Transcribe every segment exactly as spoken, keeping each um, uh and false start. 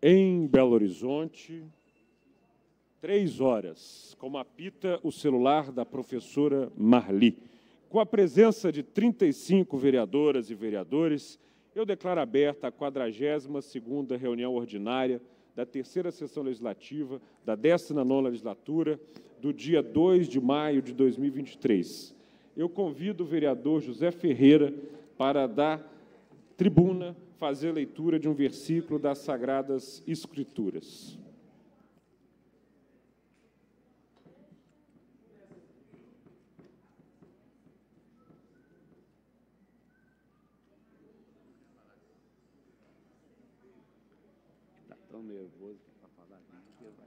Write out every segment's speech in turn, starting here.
Em Belo Horizonte, três horas, como apita o celular da professora Marli. Com a presença de trinta e cinco vereadoras e vereadores, eu declaro aberta a quadragésima segunda reunião ordinária da terceira sessão legislativa da décima nona legislatura, do dia dois de maio de dois mil e vinte e três. Eu convido o vereador José Ferreira para dar tribuna, fazer a leitura de um versículo das Sagradas Escrituras. Está tão nervoso para falar disso.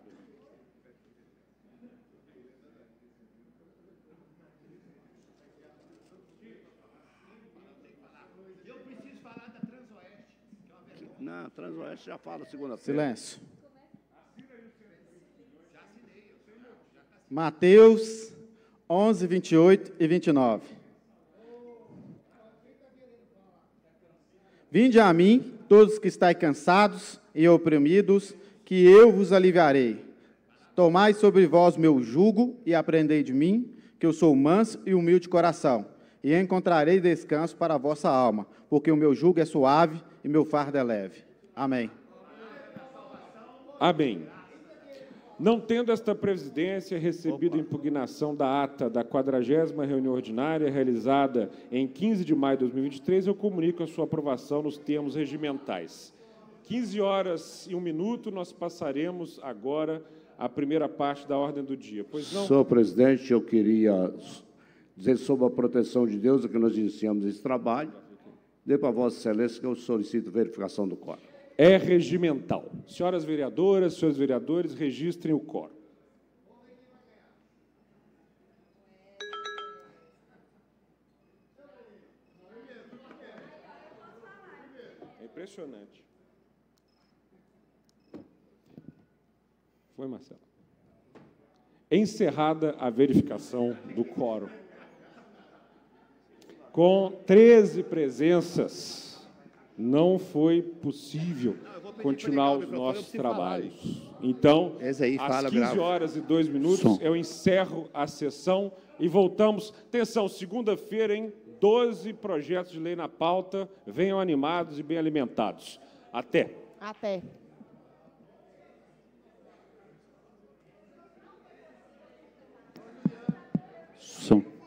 Eu preciso falar da Transoeste. Não, Transoeste já fala segunda-feira. Silêncio. Mateus onze, vinte e oito e vinte e nove. Vinde a mim, todos que estáis cansados e oprimidos, que eu vos aliviarei. Tomai sobre vós meu jugo e aprendei de mim, que eu sou manso e humilde de coração, e encontrarei descanso para a vossa alma, porque o meu jugo é suave e meu fardo é leve. Amém. Amém. Não tendo esta presidência recebido a impugnação da ata da quadragésima reunião ordinária realizada em quinze de maio de dois mil e vinte e três, eu comunico a sua aprovação nos termos regimentais. quinze horas e um minuto, nós passaremos agora a primeira parte da ordem do dia. Pois não? Senhor presidente, eu queria dizer sobre a proteção de Deus que nós iniciamos esse trabalho. Dê para Vossa Excelência que eu solicito verificação do quórum. É regimental. Senhoras vereadoras, senhores vereadores, registrem o quórum. É impressionante. Foi, Marcelo. Encerrada a verificação do quórum. Com treze presenças, não foi possível continuar os nossos trabalhos. Então, às quinze horas e dois minutos, eu encerro a sessão e voltamos. Atenção, segunda-feira, hein? doze projetos de lei na pauta. Venham animados e bem alimentados. Até. Até. Som.